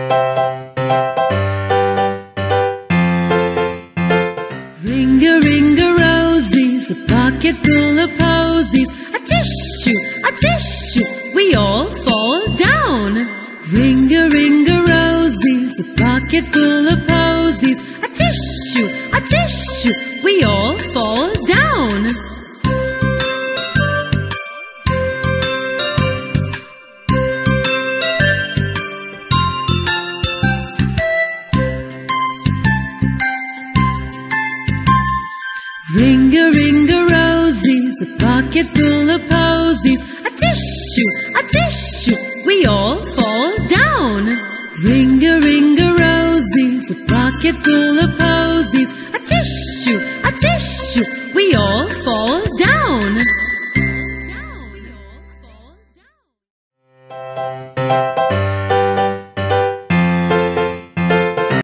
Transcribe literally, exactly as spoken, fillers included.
Ring-a-ring-a-rosies, a pocket full of posies. A tissue, a tissue, we all fall down. Ring-a-ring-a-rosies, a pocket full of posies. A tissue, a tissue, we all fall down. Ring-a-ring-a-rosies, a pocket full of posies. A tissue, a tissue, we all fall down. Ring-a-ring-a-rosies, a pocket full of posies.